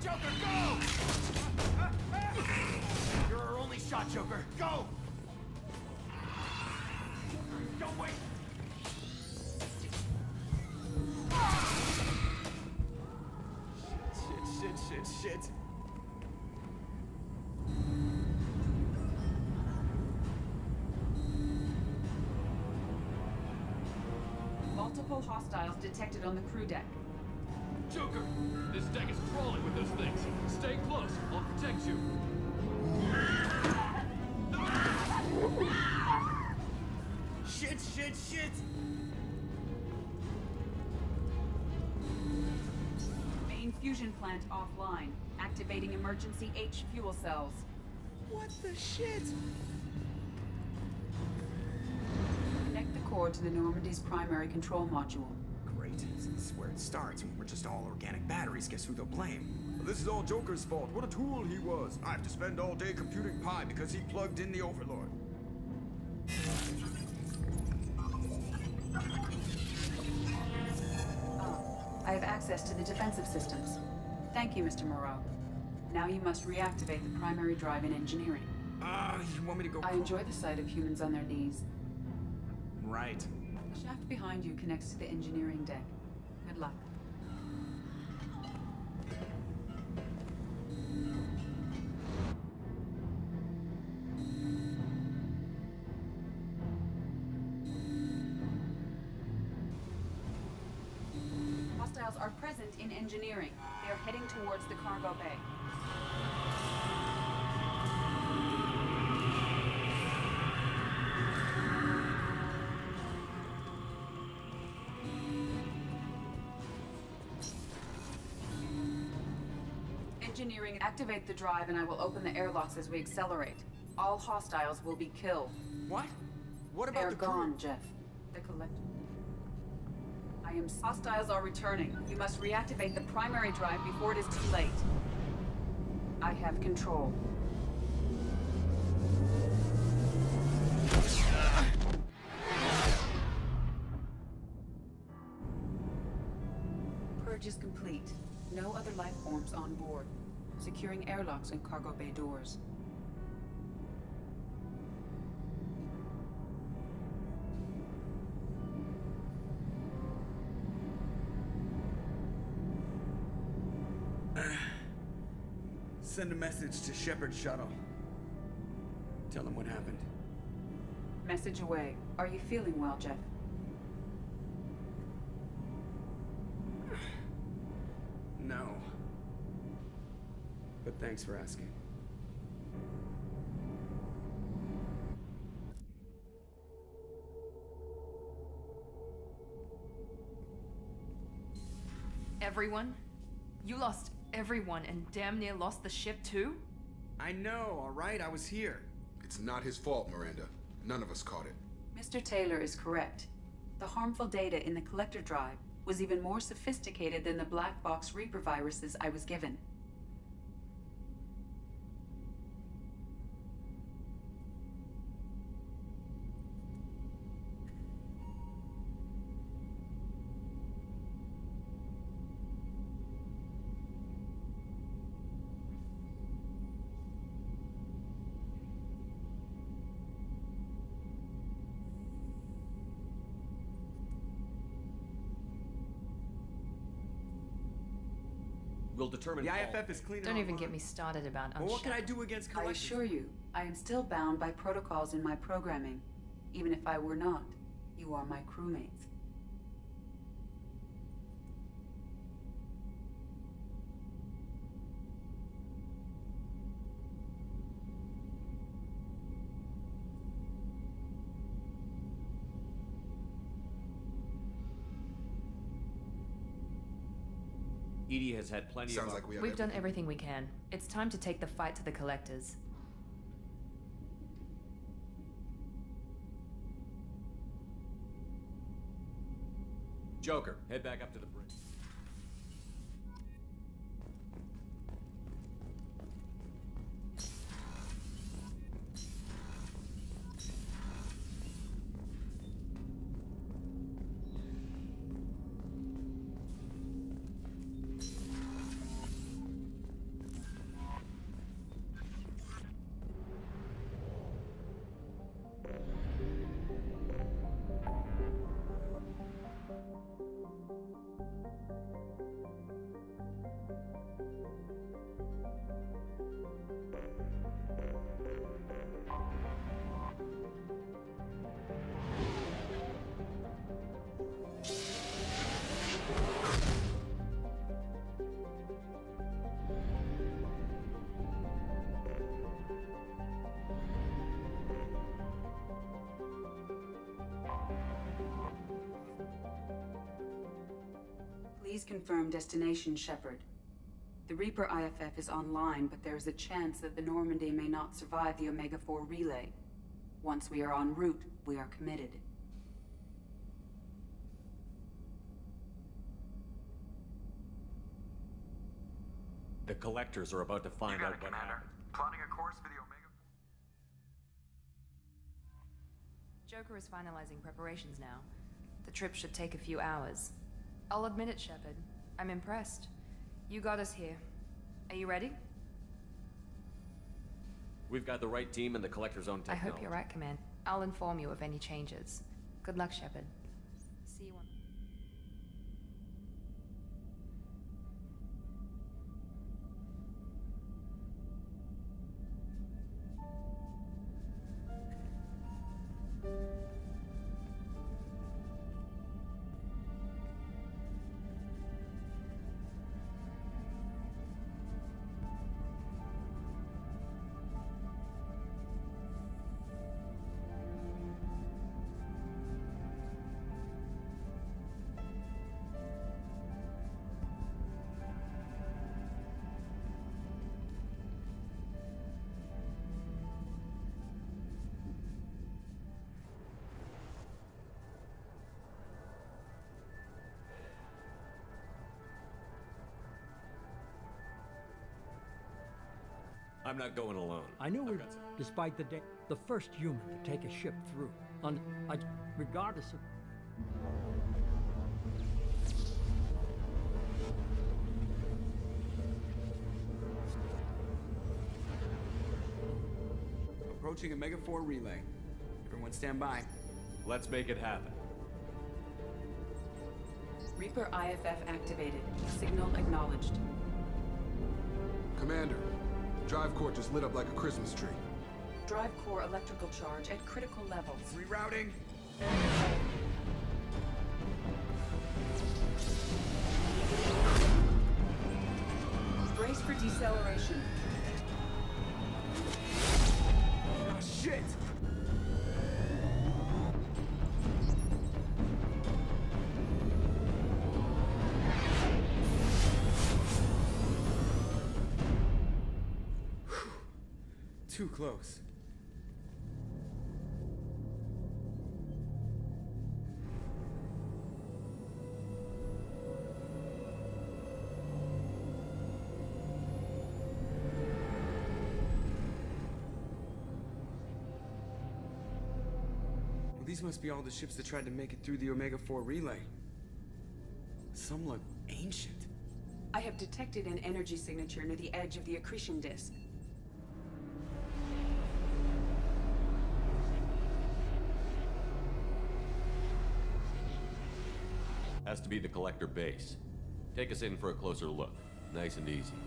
Joker, go! You're our only shot, Joker. Go! Don't wait! Shit. Multiple hostiles detected on the crew deck. Joker, this deck is crawling with those things. Stay close. I'll protect you. Shit! Main fusion plant offline. Activating emergency H fuel cells. What the shit? Connect the core to the Normandy's primary control module. Great. This is where it starts. When we're just all organic batteries, guess who they'll blame? This is all Joker's fault. What a tool he was. I have to spend all day computing pi because he plugged in the Overlord. I have access to the defensive systems. Thank you, Mr. Moreau. Now you must reactivate the primary drive in engineering. You want me to go? I enjoy the sight of humans on their knees. Right. The shaft behind you connects to the engineering deck. Good luck. Hostiles are present in engineering. They are heading towards the cargo bay. Engineering, activate the drive and I will open the airlocks as we accelerate. All hostiles will be killed. What? What about They're the crew? gone, Jeff. The collector. Hostiles are returning. You must reactivate the primary drive before it is too late. I have control. Purge is complete. No other life forms on board. Securing airlocks and cargo bay doors. Send a message to Shepard Shuttle. Tell him what happened. Message away. Are you feeling well, Jeff? No. But thanks for asking. Everyone? You lost everyone and damn near lost the ship too? I know, alright? I was here. It's not his fault, Miranda. None of us caught it. Mr. Taylor is correct. The harmful data in the collector drive was even more sophisticated than the black box Reaper viruses I was given. We'll determine. The IFF is cleaning Don't even online. get me started about Well, what can I Unshot. do against I collectors? assure you, I am still bound by protocols in my programming. Even if I were not, you are my crewmates. Edie has had plenty Sounds of. like we have We've done everything we can. It's time to take the fight to the collectors. Joker, head back up to the bridge. Please confirm destination, Shepard. The Reaper IFF is online, but there is a chance that the Normandy may not survive the Omega-4 relay. Once we are en route, we are committed. The Collectors are about to find out what happened. Plotting a course for the Omega... Joker is finalizing preparations now. The trip should take a few hours. I'll admit it, Shepard. I'm impressed. You got us here. Are you ready? We've got the right team and the Collector's own I technology. hope you're right, Command. I'll inform you of any changes. Good luck, Shepard. See you on... I'm not going alone. I knew we'd, despite the first human to take a ship through. Regardless of... Approaching Omega-4 relay. Everyone stand by. Let's make it happen. Reaper IFF activated. Signal acknowledged. Commander, drive core just lit up like a Christmas tree. Drive core electrical charge at critical levels. Rerouting. Brace for deceleration. Oh, shit! Too close. Well, these must be all the ships that tried to make it through the Omega-4 relay. Some look ancient. I have detected an energy signature near the edge of the accretion disk. Has to be the Collector base. Take us in for a closer look. Nice and easy.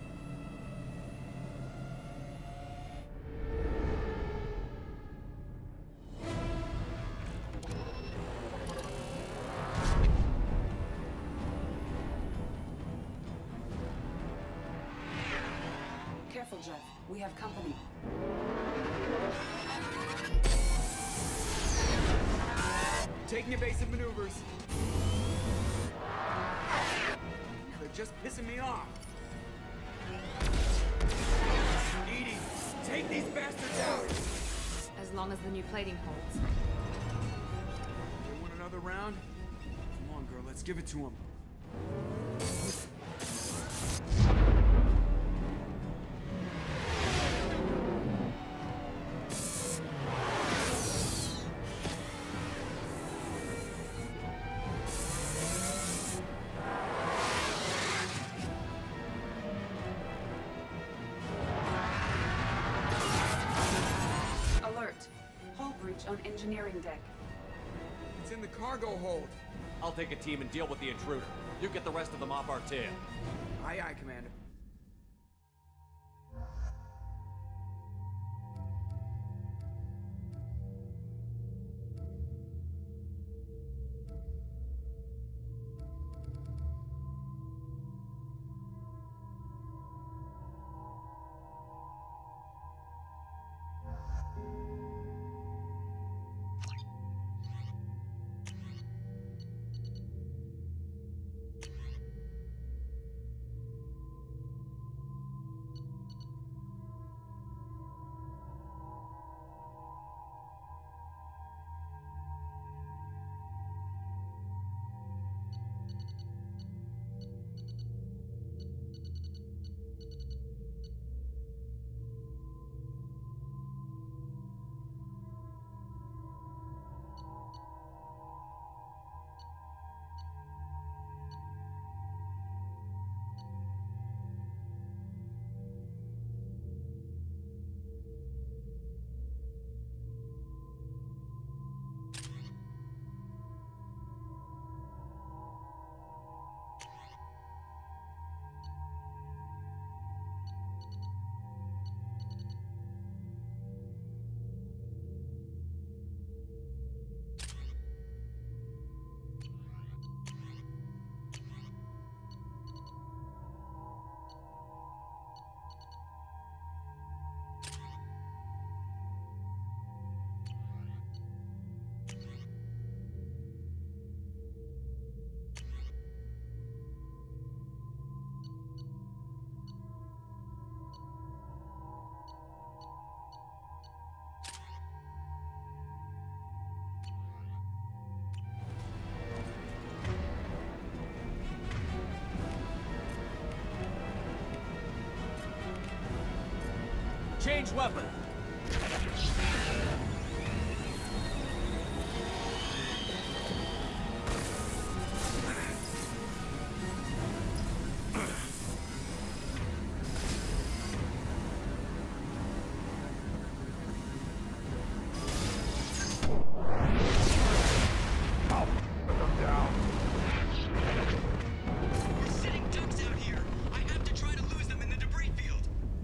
Careful, Jeff. We have company. Taking evasive maneuvers. They're just pissing me off. Edie, take these bastards out! As long as the new plating holds. You want another round? Come on, girl, let's give it to him. On engineering deck. It's in the cargo hold. I'll take a team and deal with the intruder. You get the rest of them off our tail. Aye, aye, Commander. Change weapon. We're sitting ducks out here. I have to try to lose them in the debris field.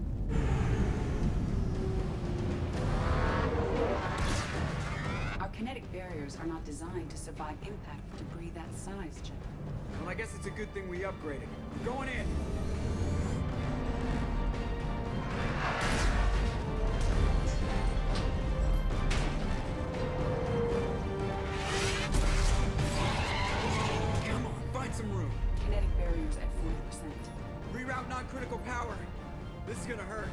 Our kinetic barriers are not designed to survive impact with debris that size, Jeff. Well, I guess it's a good thing we upgraded. Going in. Come on, find some room. Kinetic barriers at 40%. Reroute non-critical power. This is gonna hurt.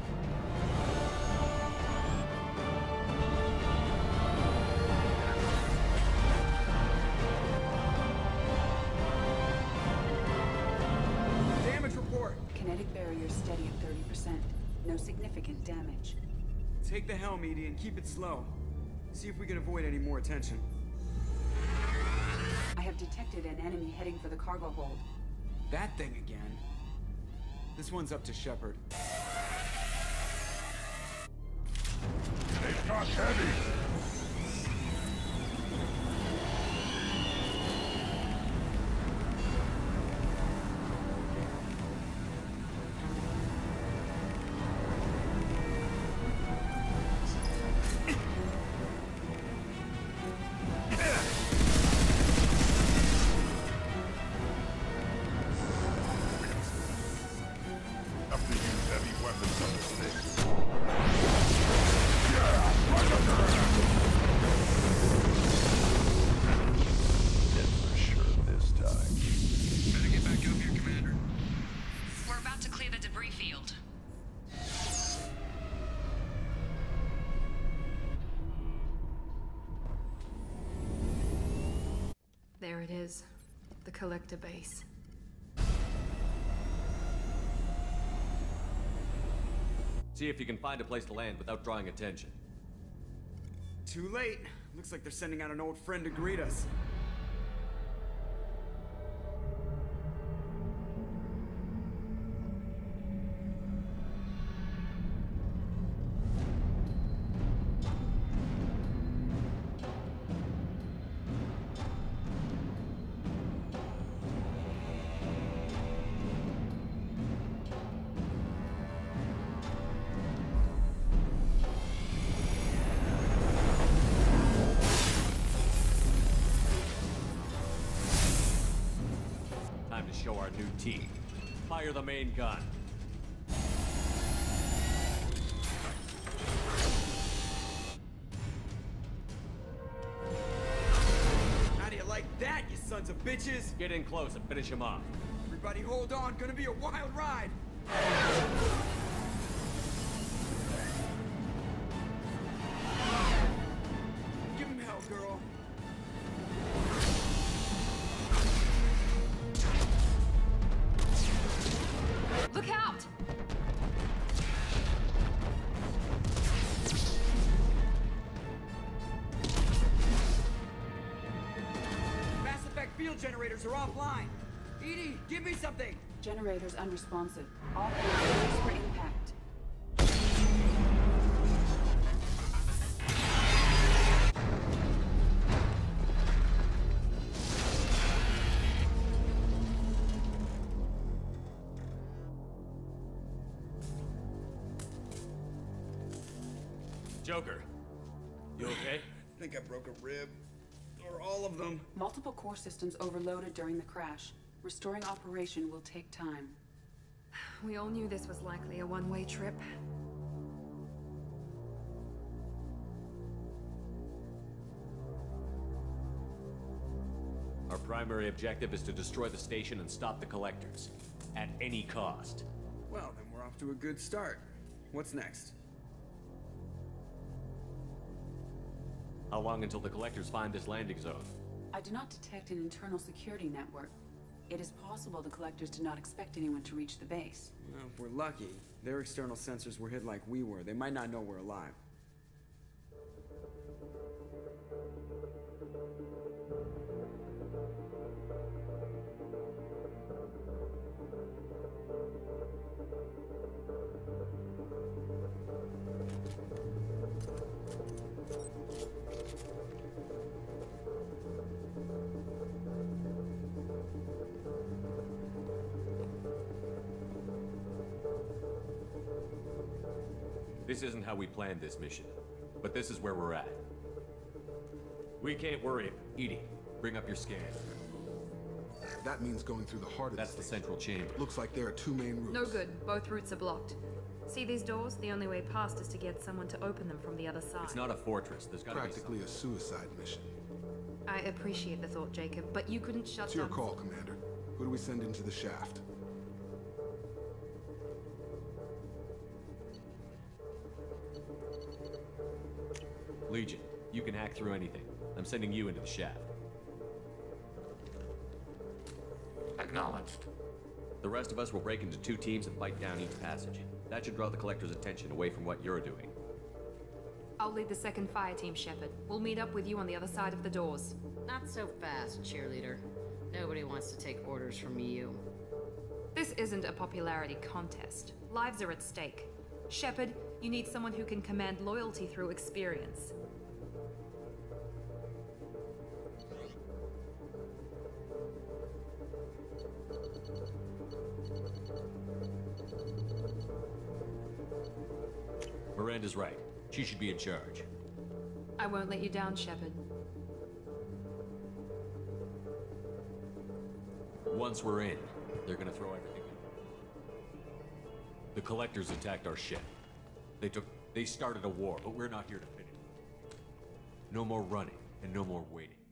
Damage report. Kinetic barriers steady at 30%. No significant damage. Take the helm, Edie, and keep it slow. See if we can avoid any more attention. I have detected an enemy heading for the cargo hold. That thing again. This one's up to Shepard. They've got heavy. Have to use heavy weapons on this thing. Yeah, right up your ass. Dead for sure this time. Better get back up here, Commander. We're about to clear the debris field. There it is. The collector base. See if you can find a place to land without drawing attention. Too late. Looks like they're sending out an old friend to greet us. Time to show our new team. Fire the main gun. How do you like that, you sons of bitches? Get in close and finish him off. Everybody hold on, gonna be a wild ride. Give him hell, girl. Look out! Mass effect field generators are offline. Edie, give me something. Generators unresponsive. All hands for impact. Joker, you okay? I think I broke a rib. Or all of them. Multiple core systems overloaded during the crash. Restoring operation will take time. We all knew this was likely a one-way trip. Our primary objective is to destroy the station and stop the collectors. At any cost. Well, then we're off to a good start. What's next? How long until the collectors find this landing zone? I do not detect an internal security network. It is possible the Collectors did not expect anyone to reach the base. Well, if we're lucky, their external sensors were hit like we were. They might not know we're alive. This isn't how we planned this mission, but this is where we're at. We can't worry. EDI, bring up your scan. That means going through the heart of That's the central chamber. Looks like there are two main routes. No good. Both routes are blocked. See these doors? The only way past is to get someone to open them from the other side. It's not a fortress. There's gotta Practically be a suicide mission. I appreciate the thought, Jacob, but you couldn't shut It's your down... call, Commander. Who do we send into the shaft? Legion, you can hack through anything. I'm sending you into the shaft. Acknowledged. The rest of us will break into 2 teams and fight down each passage. That should draw the Collector's attention away from what you're doing. I'll lead the second fire team, Shepard. We'll meet up with you on the other side of the doors. Not so fast, cheerleader. Nobody wants to take orders from you. This isn't a popularity contest. Lives are at stake. Shepard, you need someone who can command loyalty through experience. Miranda's right. She should be in charge. I won't let you down, Shepard. Once we're in, they're gonna throw everything in. The Collectors attacked our ship. They started a war, but we're not here to finish it. No more running, and no more waiting.